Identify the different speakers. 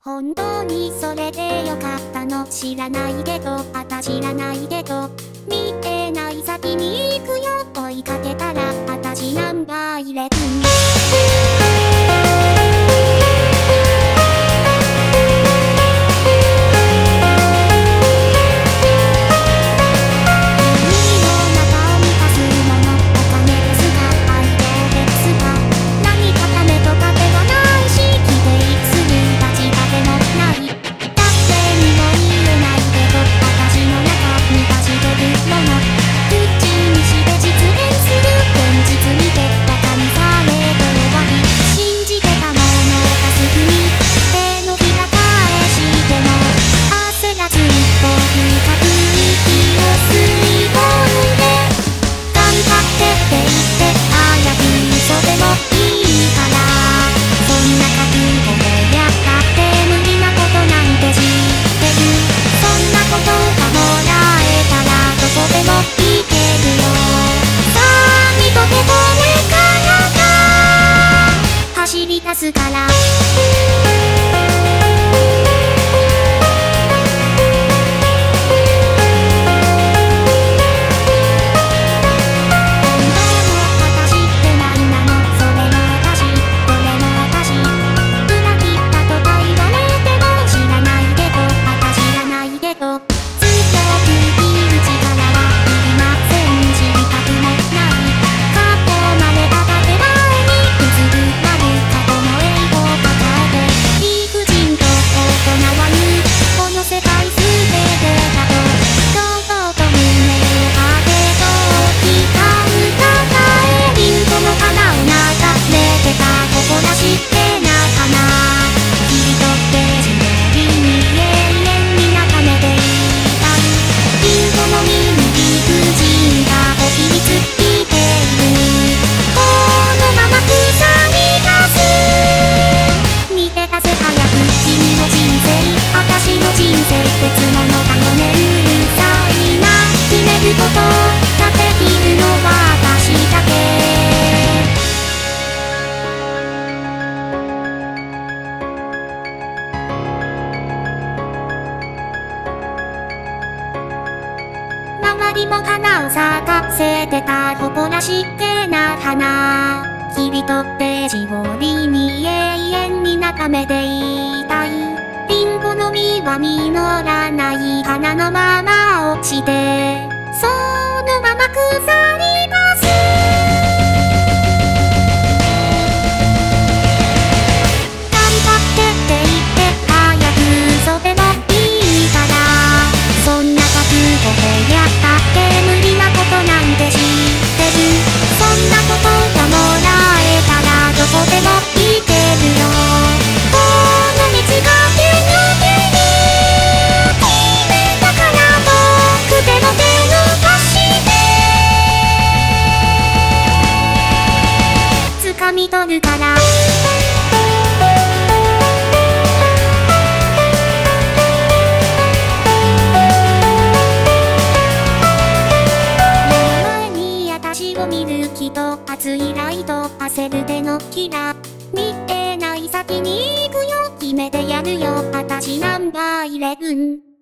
Speaker 1: 本当にそれでよかったの？知らないけど、知らないけど、見えない先に行くよ。追いかけたら私ナンバー11。走り出すから周りも花を咲かせてた誇らしげな花、切り取ってしおりに永遠に眺めていたい。リンゴの実は実らない花のまま落ちてそのまま腐ります。頑張ってって言って早くそれもいいから、そんな覚悟でやった無理なことなんて知ってる。そんなことがもらえたらどこでも行けるよ。この道が手抜けに決めたから僕でも手を貸して掴み取るから。見る人、熱いライト、焦る手のひら、見えない先に行くよ。決めてやるよ、私ナンバー11。